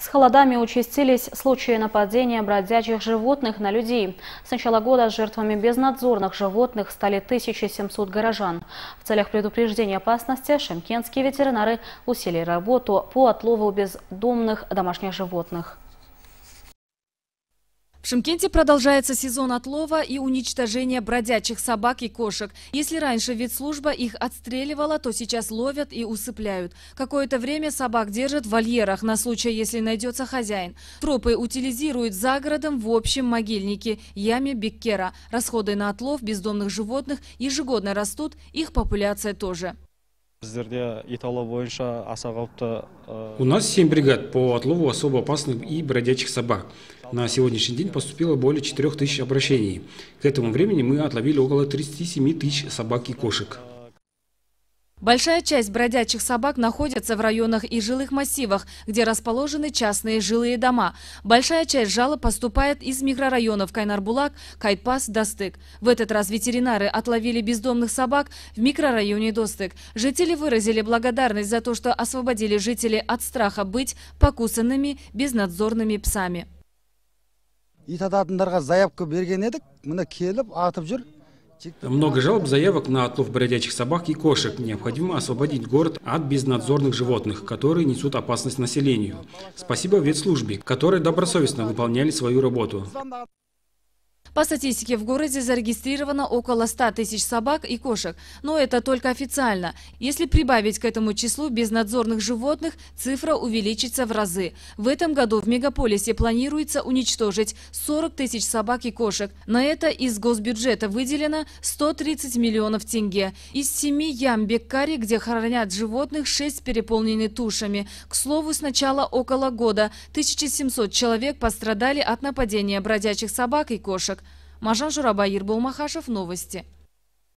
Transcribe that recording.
С холодами участились случаи нападения бродячих животных на людей. С начала года жертвами безнадзорных животных стали 1700 горожан. В целях предупреждения опасности шымкентские ветеринары усилили работу по отлову бездомных домашних животных. В Шымкенте продолжается сезон отлова и уничтожения бродячих собак и кошек. Если раньше ветслужба их отстреливала, то сейчас ловят и усыпляют. Какое-то время собак держат в вольерах на случай, если найдется хозяин. Тропы утилизируют за городом в общем могильнике яме Беккера. Расходы на отлов бездомных животных ежегодно растут, их популяция тоже. У нас 7 бригад по отлову особо опасных и бродячих собак. На сегодняшний день поступило более 4000 обращений. К этому времени мы отловили около 37 тысяч собак и кошек. Большая часть бродячих собак находится в районах и жилых массивах, где расположены частные жилые дома. Большая часть жалоб поступает из микрорайонов Кайнар-Булак, Кайтпас, Достык. В этот раз ветеринары отловили бездомных собак в микрорайоне Достык. Жители выразили благодарность за то, что освободили жителей от страха быть покусанными безнадзорными псами. Много жалоб, заявок на отлов бродячих собак и кошек. Необходимо освободить город от безнадзорных животных, которые несут опасность населению. Спасибо ветслужбе, которые добросовестно выполняли свою работу. По статистике, в городе зарегистрировано около 100 тысяч собак и кошек. Но это только официально. Если прибавить к этому числу безнадзорных животных, цифра увеличится в разы. В этом году в мегаполисе планируется уничтожить 40 тысяч собак и кошек. На это из госбюджета выделено 130 миллионов тенге. Из 7 ям Беккари, где хранят животных, 6 переполнены тушами. К слову, с начала около года 1700 человек пострадали от нападения бродячих собак и кошек. Мажан Журабай, Ербол Махашев, новости.